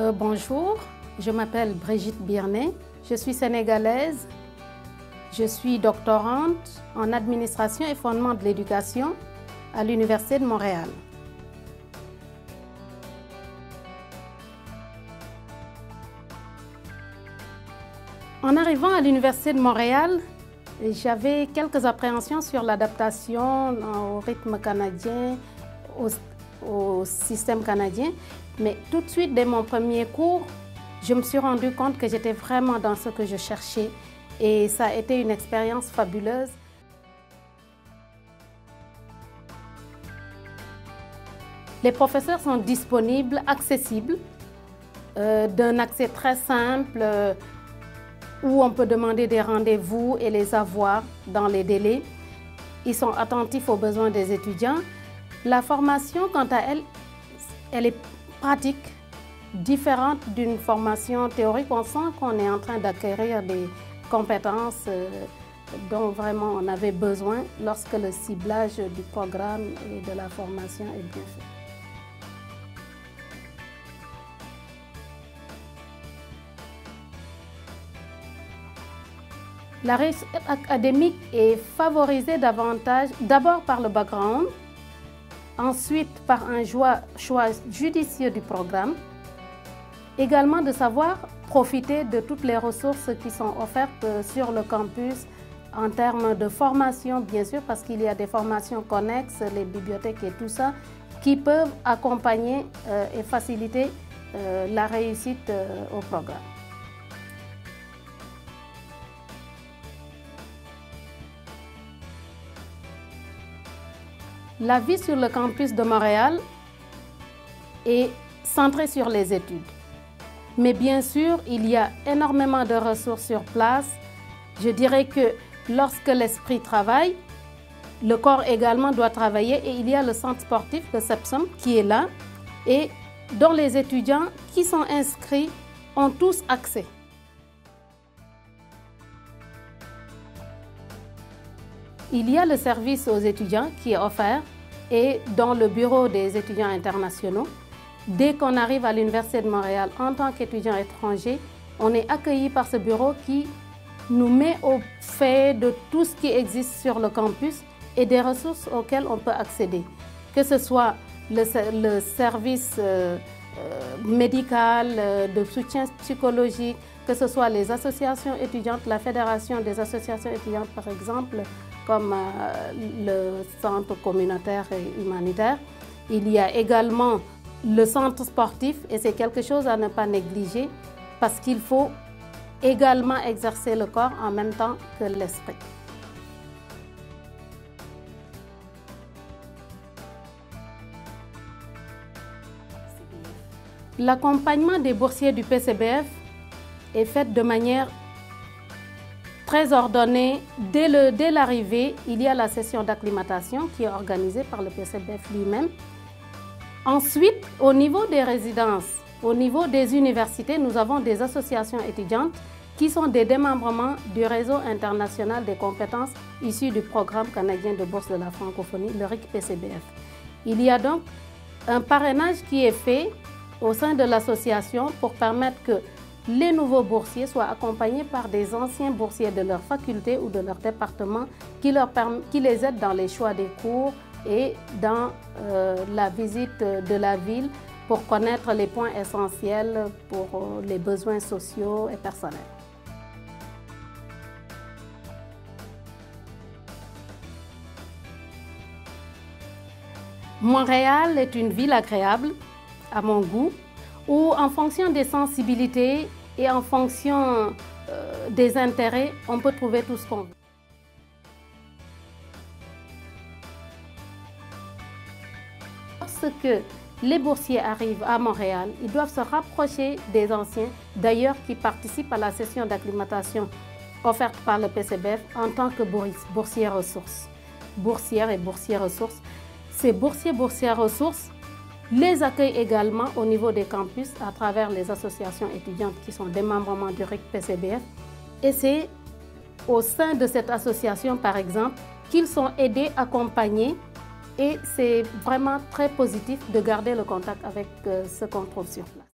Bonjour, je m'appelle Brigitte Birnet, je suis sénégalaise, je suis doctorante en administration et fondement de l'éducation à l'Université de Montréal. En arrivant à l'Université de Montréal, j'avais quelques appréhensions sur l'adaptation au rythme canadien, au système canadien, mais tout de suite, dès mon premier cours, je me suis rendu compte que j'étais vraiment dans ce que je cherchais et ça a été une expérience fabuleuse. Les professeurs sont disponibles, accessibles, d'un accès très simple, où on peut demander des rendez-vous et les avoir dans les délais. Ils sont attentifs aux besoins des étudiants. La formation, quant à elle, elle est pratique, différente d'une formation théorique. On sent qu'on est en train d'acquérir des compétences dont vraiment on avait besoin lorsque le ciblage du programme et de la formation est bien fait. La réussite académique est favorisée davantage, d'abord par le background, ensuite par un choix judicieux du programme, également de savoir profiter de toutes les ressources qui sont offertes sur le campus en termes de formation, bien sûr, parce qu'il y a des formations connexes, les bibliothèques et tout ça, qui peuvent accompagner et faciliter la réussite au programme. La vie sur le campus de Montréal est centrée sur les études. Mais bien sûr, il y a énormément de ressources sur place. Je dirais que lorsque l'esprit travaille, le corps également doit travailler et il y a le centre sportif, le CEPSOM, qui est là et dont les étudiants qui sont inscrits ont tous accès. Il y a le service aux étudiants qui est offert et dans le bureau des étudiants internationaux. Dès qu'on arrive à l'Université de Montréal en tant qu'étudiant étranger, on est accueilli par ce bureau qui nous met au fait de tout ce qui existe sur le campus et des ressources auxquelles on peut accéder. Que ce soit le service médical, de soutien psychologique, que ce soit les associations étudiantes, la Fédération des associations étudiantes par exemple, comme le centre communautaire et humanitaire. Il y a également le centre sportif et c'est quelque chose à ne pas négliger parce qu'il faut également exercer le corps en même temps que l'esprit. L'accompagnement des boursiers du PCBF est fait de manière très ordonnée. Dès l'arrivée, il y a la session d'acclimatation qui est organisée par le PCBF lui-même. Ensuite, au niveau des résidences, au niveau des universités, nous avons des associations étudiantes qui sont des démembrements du réseau international des compétences issues du programme canadien de bourse de la francophonie, le RIC-PCBF. Il y a donc un parrainage qui est fait au sein de l'association pour permettre que les nouveaux boursiers soient accompagnés par des anciens boursiers de leur faculté ou de leur département qui les aident dans les choix des cours et dans la visite de la ville pour connaître les points essentiels pour les besoins sociaux et personnels. Montréal est une ville agréable, à mon goût, où en fonction des sensibilités et en fonction des intérêts, on peut trouver tout ce qu'on veut. Lorsque les boursiers arrivent à Montréal, ils doivent se rapprocher des anciens, d'ailleurs qui participent à la session d'acclimatation offerte par le PCBF en tant que boursiers ressources. Boursières et boursiers ressources. Ces boursières ressources les accueillent également au niveau des campus à travers les associations étudiantes qui sont des démembrements du RIC-PCBF. Et c'est au sein de cette association, par exemple, qu'ils sont aidés, accompagnés. Et c'est vraiment très positif de garder le contact avec ce qu'on trouve sur place.